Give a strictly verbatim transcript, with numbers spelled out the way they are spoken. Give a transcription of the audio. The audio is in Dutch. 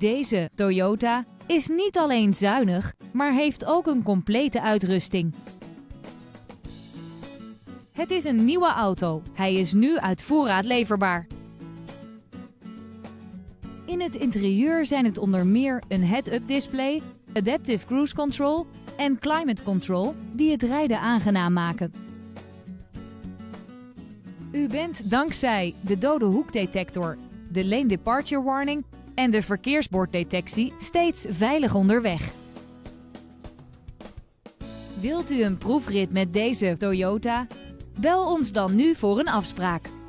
Deze Toyota is niet alleen zuinig, maar heeft ook een complete uitrusting. Het is een nieuwe auto. Hij is nu uit voorraad leverbaar. In het interieur zijn het onder meer een head-up display, adaptive cruise control en climate control die het rijden aangenaam maken. U bent dankzij de dode hoekdetector, de lane departure warning en de verkeersborddetectie steeds veilig onderweg. Wilt u een proefrit met deze Toyota? Bel ons dan nu voor een afspraak.